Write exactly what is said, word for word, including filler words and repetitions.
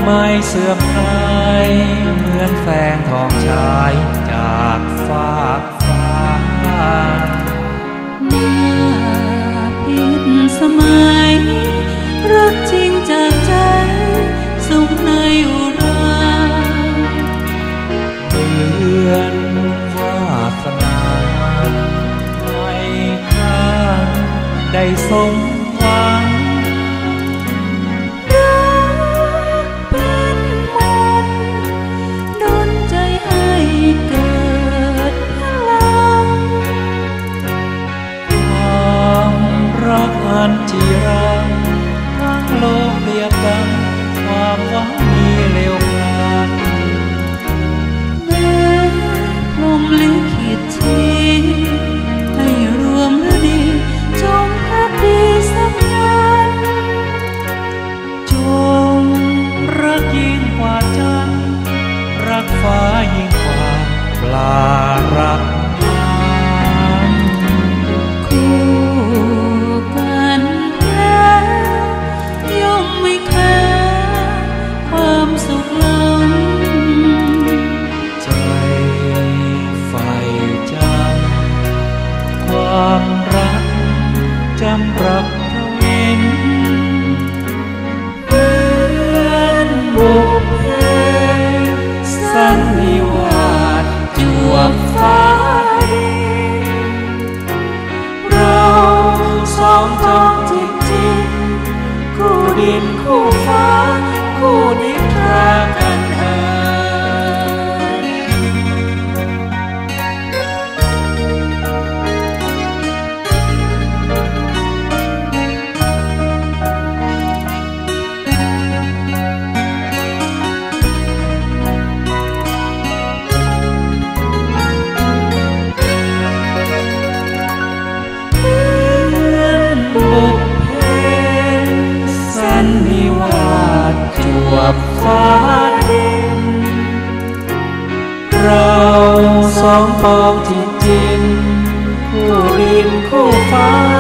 ไม่เสื่อมคลายเหมือนแสงทองฉายจากฟากฟ้าเมื่อผิดสมัยรักจริงจากใจสุขในอุราเหมือนวาสนาไม่ครั้งได้สมหวังเกิดพลังความรักอันจีรังทั้งโลกเรียบดังความหวังมีเร็วพลันแม้ลมลิขิตที่ให้รวมฤดีจงพักดีสักวันจงรักยิ่งกว่าจันทร์รักฟ้ายิ่งกว่าปลารักน้ำคู่กันแล้วย่อมไม่แคร์ความสุขล้ำใจใฝ่จำความรักจำรักทวินเหมือนบุพเพสันนิวาสจวบฟ้าดินเราสองจองจริงๆคู่ดินคู่ฟ้าคู่นิทรากันเอ่ฟ้าดินเราสองปองที่จริงคู่ดินคู่ฟ้า